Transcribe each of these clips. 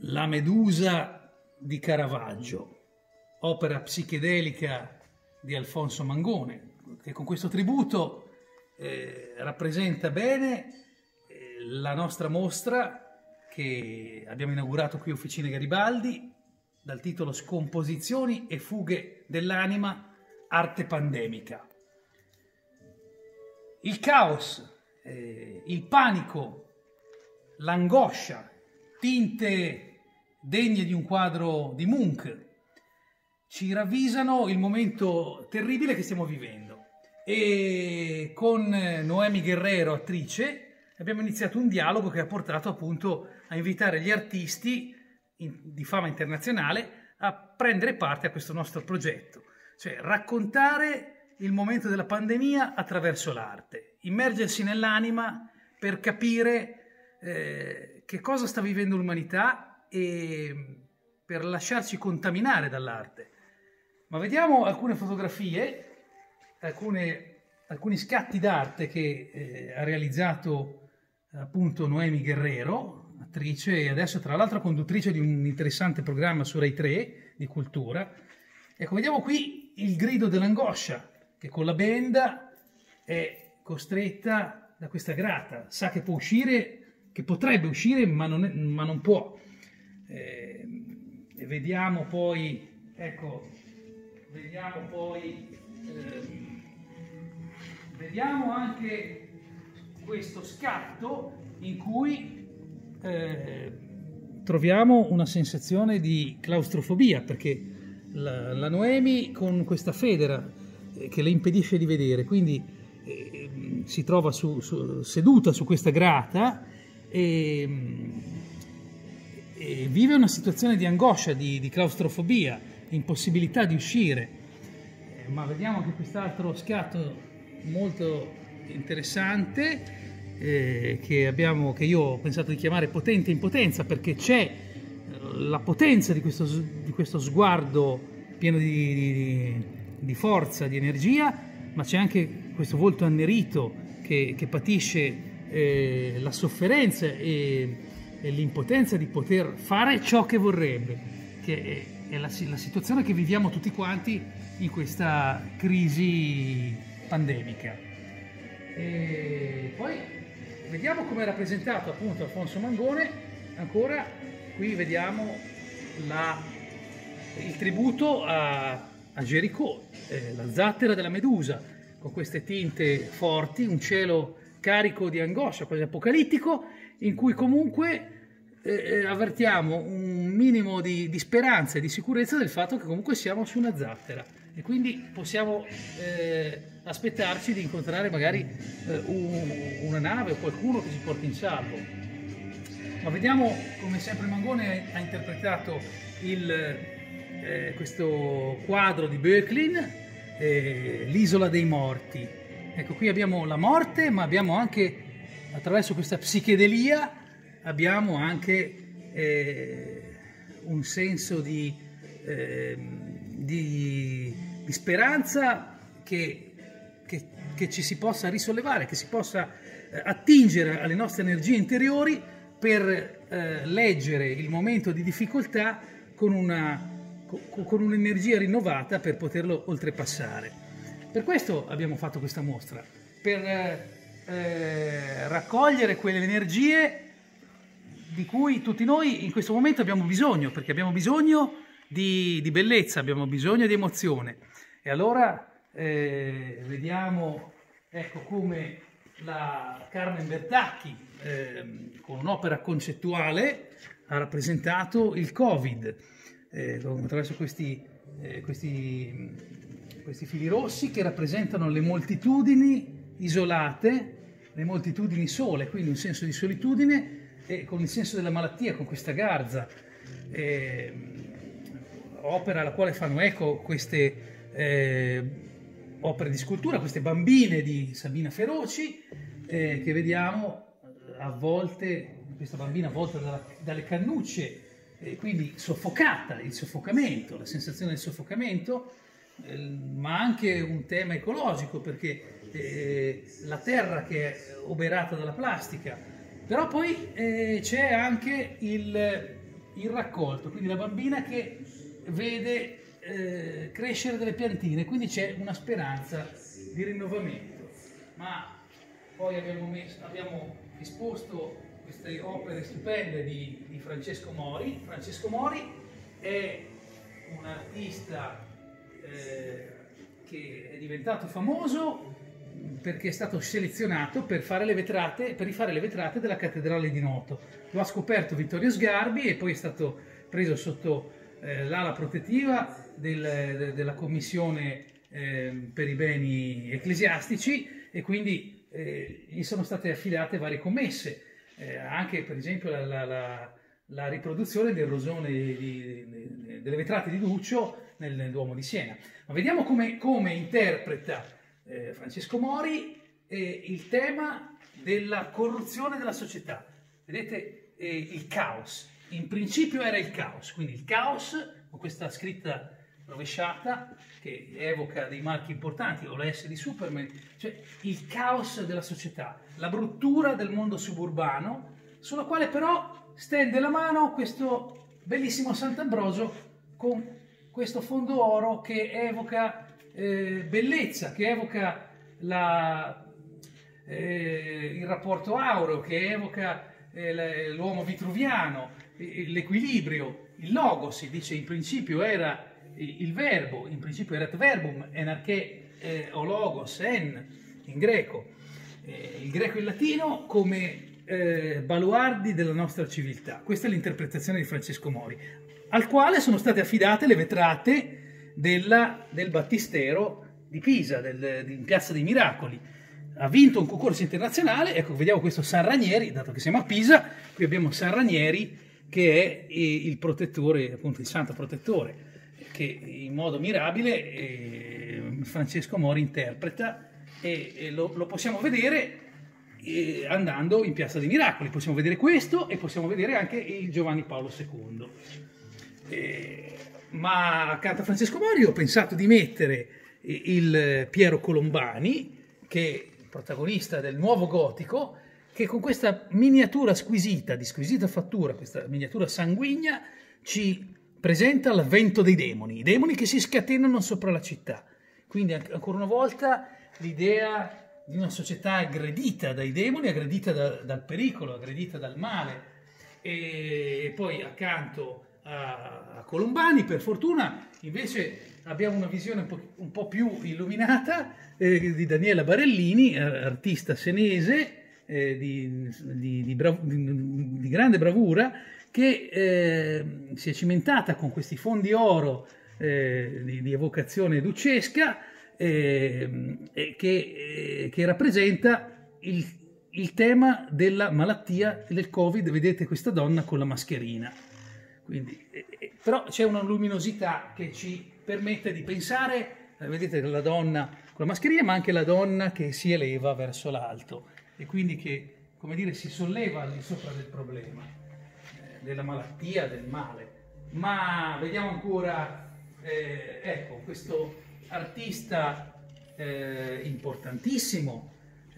La Medusa di Caravaggio, opera psichedelica di Alfonso Mangone, che con questo tributo rappresenta bene la nostra mostra che abbiamo inaugurato qui a Officine Garibaldi, dal titolo Scomposizioni e fughe dell'anima, arte pandemica. Il caos, il panico, l'angoscia, tinte degne di un quadro di Munch, ci ravvisano il momento terribile che stiamo vivendo. E con Noemi Guerrero, attrice, abbiamo iniziato un dialogo che ha portato appunto a invitare gli artisti di fama internazionale a prendere parte a questo nostro progetto, cioè raccontare il momento della pandemia attraverso l'arte, immergersi nell'anima per capire che cosa sta vivendo l'umanità e per lasciarci contaminare dall'arte. Ma vediamo alcune fotografie, alcuni scatti d'arte che ha realizzato appunto Noemi Guerrero, attrice e adesso tra l'altro conduttrice di un interessante programma su Rai 3 di cultura. Ecco, vediamo qui il grido dell'angoscia, che con la benda è costretta da questa grata, sa che può uscire, che potrebbe uscire, ma non può. E vediamo poi, ecco, vediamo anche questo scatto in cui troviamo una sensazione di claustrofobia, perché la Noemi con questa federa che le impedisce di vedere, quindi si trova seduta su questa grata e vive una situazione di angoscia, di claustrofobia, impossibilità di uscire. Ma vediamo anche quest'altro scatto molto interessante che io ho pensato di chiamare potente in potenza, perché c'è la potenza di questo sguardo pieno di forza, di energia, ma c'è anche questo volto annerito che patisce la sofferenza e l'impotenza di poter fare ciò che vorrebbe, che è la situazione che viviamo tutti quanti in questa crisi pandemica. E poi vediamo come è rappresentato appunto Alfonso Mangone. Ancora qui vediamo il tributo a Géricault, la zattera della Medusa, con queste tinte forti, un cielo carico di angoscia, quasi apocalittico, in cui comunque avvertiamo un minimo di speranza e di sicurezza del fatto che comunque siamo su una zattera e quindi possiamo aspettarci di incontrare magari una nave o qualcuno che ci porti in salvo. Ma vediamo come sempre Mangone ha interpretato questo quadro di Böcklin, L'isola dei morti. Ecco, qui abbiamo la morte, ma abbiamo anche, attraverso questa psichedelia, abbiamo anche un senso di speranza che ci si possa risollevare, che si possa attingere alle nostre energie interiori per leggere il momento di difficoltà con un'energia rinnovata per poterlo oltrepassare. Per questo abbiamo fatto questa mostra, per raccogliere quelle energie di cui tutti noi in questo momento abbiamo bisogno, perché abbiamo bisogno di bellezza, abbiamo bisogno di emozione. E allora vediamo, ecco, come la Carmen Bertacchi con un'opera concettuale ha rappresentato il Covid attraverso questi fili rossi che rappresentano le moltitudini isolate, le moltitudini sole, quindi un senso di solitudine, e con il senso della malattia, con questa garza, opera alla quale fanno eco queste opere di scultura, queste bambine di Sabina Feroci, che vediamo avvolte, questa bambina avvolta dalle cannucce, quindi soffocata, il soffocamento, la sensazione del soffocamento, ma anche un tema ecologico, perché la terra che è oberata dalla plastica. Però poi c'è anche il raccolto, quindi la bambina che vede crescere delle piantine, quindi c'è una speranza di rinnovamento. Ma poi abbiamo esposto queste opere stupende di Francesco Mori. Francesco Mori è un artista che è diventato famoso perché è stato selezionato per rifare le vetrate della Cattedrale di Noto. Lo ha scoperto Vittorio Sgarbi e poi è stato preso sotto l'ala protettiva della Commissione per i beni ecclesiastici, e quindi gli sono state affidate varie commesse, anche per esempio la riproduzione del rosone delle vetrate di Duccio nel Duomo di Siena. Ma vediamo come interpreta Francesco Mori il tema della corruzione della società. Vedete il caos. In principio era il caos, quindi il caos, con questa scritta rovesciata che evoca dei marchi importanti, o la S di Superman, cioè il caos della società, la bruttura del mondo suburbano, sulla quale però stende la mano questo bellissimo Sant'Ambrogio con questo fondo oro che evoca bellezza, che evoca il rapporto aureo, che evoca l'uomo vitruviano, l'equilibrio, il logos. Si dice in principio era il verbo, in principio erat verbum, en arché o logos, en, in greco. Il greco e il latino come baluardi della nostra civiltà. Questa è l'interpretazione di Francesco Mori, al quale sono state affidate le vetrate del Battistero di Pisa, in Piazza dei Miracoli. Ha vinto un concorso internazionale. Ecco, vediamo questo San Ranieri, dato che siamo a Pisa, qui abbiamo San Ranieri, che è il protettore, appunto il santo protettore, che in modo mirabile Francesco Mori interpreta, e lo possiamo vedere andando in Piazza dei Miracoli. Possiamo vedere questo e possiamo vedere anche il Giovanni Paolo II. Ma accanto a Francesco Mori ho pensato di mettere il Piero Colombani, che è protagonista del nuovo gotico, che con questa miniatura squisita, di squisita fattura, questa miniatura sanguigna, ci presenta l'avvento dei demoni, i demoni che si scatenano sopra la città. Quindi ancora una volta l'idea di una società aggredita dai demoni, aggredita dal pericolo, aggredita dal male. E poi accanto a Colombani, per fortuna, invece abbiamo una visione un po' più illuminata di Daniela Barellini, artista senese di grande bravura, che si è cimentata con questi fondi oro di evocazione ducesca, che rappresenta il tema della malattia del Covid. Vedete questa donna con la mascherina. Quindi, però c'è una luminosità che ci permette di pensare, vedete la donna con la mascherina, ma anche la donna che si eleva verso l'alto e quindi che, come dire, si solleva al di sopra del problema, della malattia, del male. Ma vediamo ancora, ecco, questo artista importantissimo,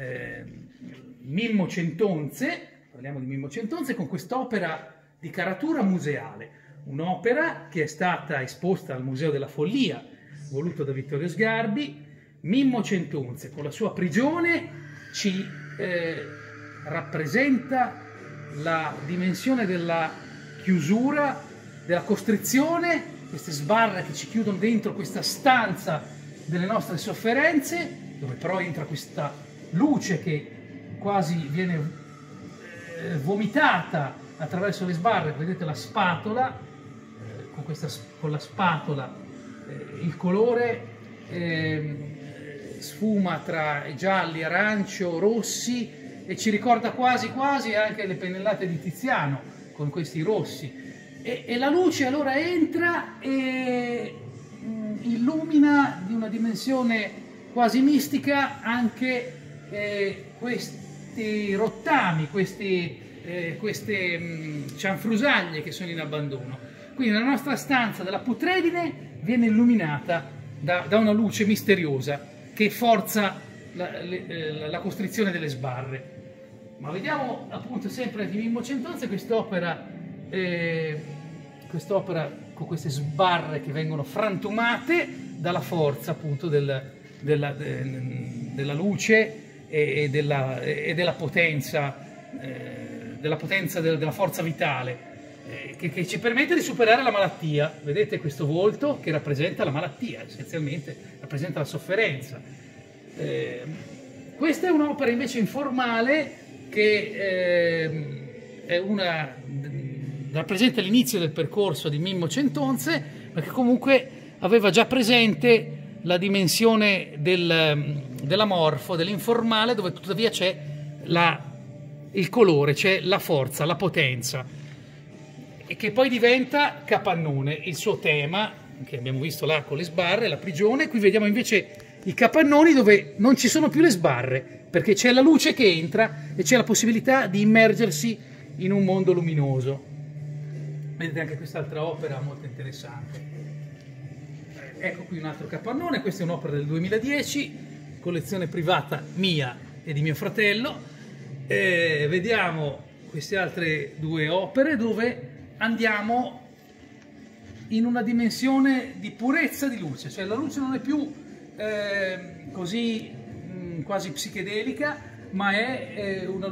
Mimmo Centonze. Parliamo di Mimmo Centonze con quest'opera di caratura museale, un'opera che è stata esposta al Museo della Follia, voluto da Vittorio Sgarbi. Mimmo Centonze, con la sua prigione, ci rappresenta la dimensione della chiusura, della costrizione, queste sbarre che ci chiudono dentro questa stanza delle nostre sofferenze, dove però entra questa luce che quasi viene vomitata attraverso le sbarre. Vedete la spatola, con la spatola il colore sfuma tra gialli, arancio, rossi, e ci ricorda quasi quasi anche le pennellate di Tiziano con questi rossi, e la luce allora entra e illumina di una dimensione quasi mistica anche questi rottami, queste cianfrusaglie che sono in abbandono. Quindi la nostra stanza della putredine viene illuminata da una luce misteriosa che forza la costrizione delle sbarre. Ma vediamo appunto sempre di Mimmo Centonze quest'opera quest'opera con queste sbarre che vengono frantumate dalla forza appunto della luce e della potenza, della forza vitale, che ci permette di superare la malattia. Vedete questo volto che rappresenta la malattia, essenzialmente rappresenta la sofferenza. Questa è un'opera invece informale che rappresenta l'inizio del percorso di Mimmo Centonze, perché comunque aveva già presente la dimensione dell'amorfo, dell'informale, dove tuttavia c'è il colore, c'è la forza, la potenza, e che poi diventa capannone, il suo tema, che abbiamo visto là con le sbarre, la prigione. Qui vediamo invece i capannoni dove non ci sono più le sbarre, perché c'è la luce che entra e c'è la possibilità di immergersi in un mondo luminoso. Vedete anche quest'altra opera molto interessante. Ecco qui un altro capannone, questa è un'opera del 2010, collezione privata mia e di mio fratello. Vediamo queste altre due opere dove andiamo in una dimensione di purezza di luce, cioè la luce non è più così quasi psichedelica, ma è una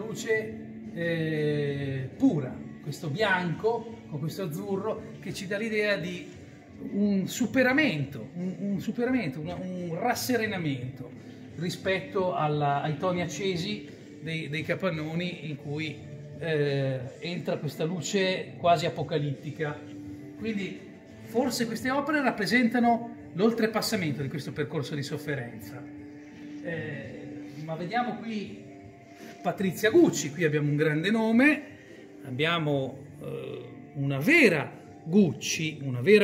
luce pura, questo bianco con questo azzurro che ci dà l'idea di un superamento, un rasserenamento rispetto ai toni accesi dei capannoni in cui entra questa luce quasi apocalittica. Quindi forse queste opere rappresentano l'oltrepassamento di questo percorso di sofferenza. Ma vediamo qui Patrizia Gucci, qui abbiamo un grande nome, abbiamo una vera Gucci,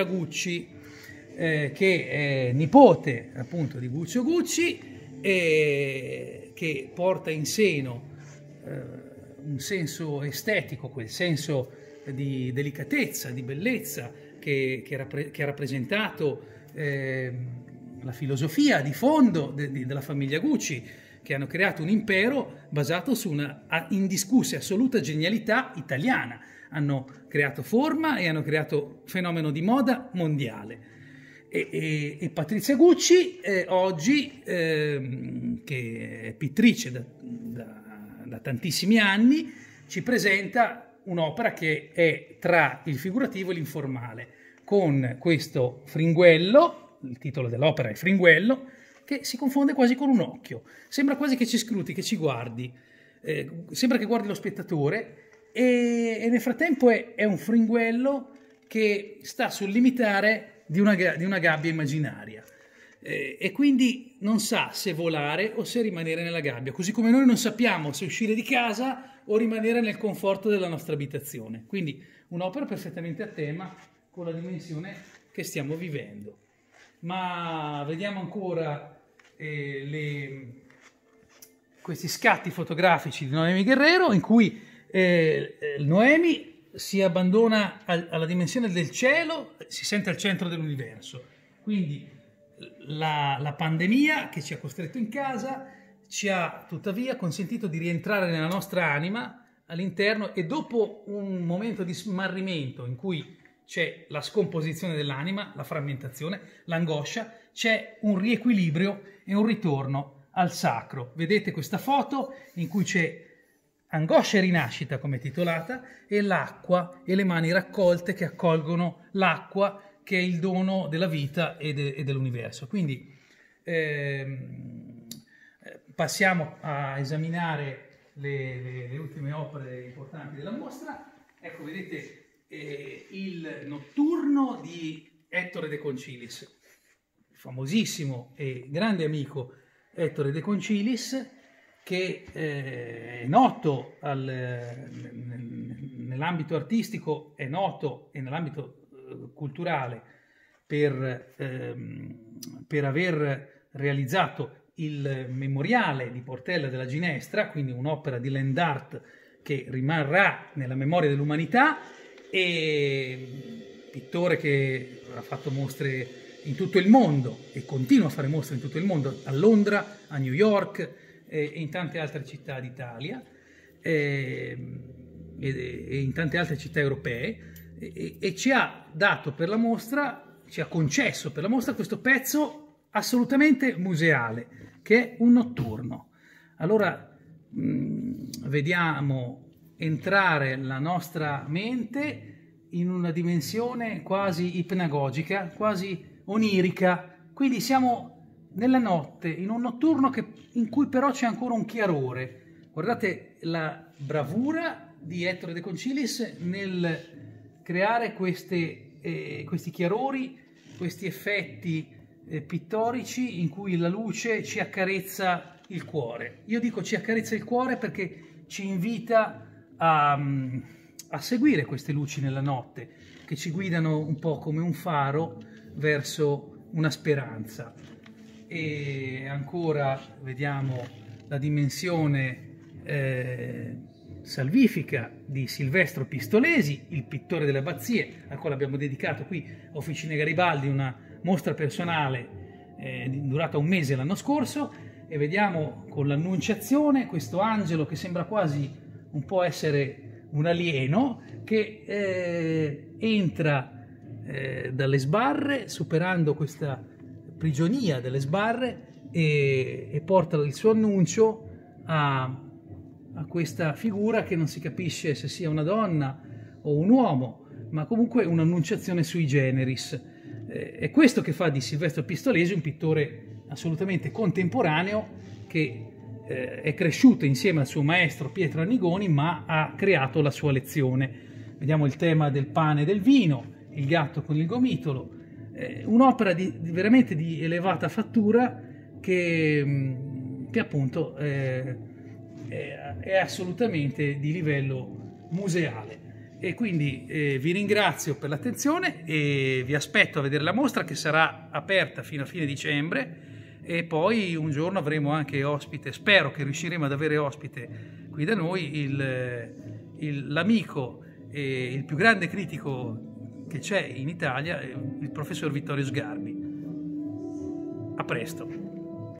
che è nipote appunto di Guccio Gucci, che porta in seno un senso estetico, quel senso di delicatezza, di bellezza che ha rappresentato la filosofia di fondo della famiglia Gucci, che hanno creato un impero basato su una indiscussa e assoluta genialità italiana. Hanno creato forma e hanno creato fenomeno di moda mondiale. E Patrizia Gucci oggi, che è pittrice da tantissimi anni, ci presenta un'opera che è tra il figurativo e l'informale, con questo fringuello, il titolo dell'opera è Fringuello, che si confonde quasi con un occhio, sembra quasi che ci scruti, che ci guardi, sembra che guardi lo spettatore, e nel frattempo è un fringuello che sta sul limitare di una gabbia immaginaria, e quindi non sa se volare o se rimanere nella gabbia, così come noi non sappiamo se uscire di casa o rimanere nel conforto della nostra abitazione. Quindi un'opera perfettamente a tema con la dimensione che stiamo vivendo. Ma vediamo ancora questi scatti fotografici di Noemi Guerrero, in cui Noemi si abbandona alla dimensione del cielo, si sente al centro dell'universo. Quindi la pandemia che ci ha costretto in casa ci ha tuttavia consentito di rientrare nella nostra anima all'interno, e dopo un momento di smarrimento in cui c'è la scomposizione dell'anima, la frammentazione, l'angoscia, c'è un riequilibrio e un ritorno al sacro. Vedete questa foto in cui c'è Angoscia e rinascita, come è titolata, e l'acqua e le mani raccolte che accolgono l'acqua, che è il dono della vita e dell'universo. Quindi passiamo a esaminare le ultime opere importanti della mostra. Ecco, vedete il Notturno di Ettore De Concilis, famosissimo e grande amico Ettore De Concilis, che è noto nell'ambito artistico, è noto e nell'ambito culturale per aver realizzato il memoriale di Portella della Ginestra, quindi un'opera di land art che rimarrà nella memoria dell'umanità, e pittore che ha fatto mostre in tutto il mondo e continua a fare mostre in tutto il mondo, a Londra, a New York e in tante altre città d'Italia e in tante altre città europee. e ci ha dato per la mostra, ci ha concesso per la mostra questo pezzo assolutamente museale, che è un notturno. Allora vediamo entrare la nostra mente in una dimensione quasi ipnagogica, quasi onirica, quindi siamo nella notte, in un notturno in cui però c'è ancora un chiarore. Guardate la bravura di Ettore De Concilis nel creare questi chiarori, questi effetti pittorici in cui la luce ci accarezza il cuore. Io dico ci accarezza il cuore perché ci invita a seguire queste luci nella notte, che ci guidano un po' come un faro verso una speranza. E ancora vediamo la dimensione salvifica di Silvestro Pistolesi, il pittore delle abbazie, al quale abbiamo dedicato qui a Officine Garibaldi una mostra personale durata un mese l'anno scorso, e vediamo con l'Annunciazione questo angelo che sembra quasi un po' essere un alieno che entra dalle sbarre, superando questa prigionia delle sbarre, e porta il suo annuncio a questa figura che non si capisce se sia una donna o un uomo, ma comunque un'annunciazione sui generis. È questo che fa di Silvestro Pistolesi un pittore assolutamente contemporaneo, che è cresciuto insieme al suo maestro Pietro Annigoni, ma ha creato la sua lezione. Vediamo il tema del pane e del vino, il gatto con il gomitolo, un'opera veramente di elevata fattura che appunto è assolutamente di livello museale. E quindi vi ringrazio per l'attenzione e vi aspetto a vedere la mostra, che sarà aperta fino a fine dicembre, e poi un giorno avremo anche ospite, spero che riusciremo ad avere ospite qui da noi l'amico e il più grande critico che c'è in Italia, il professor Vittorio Sgarbi. A presto!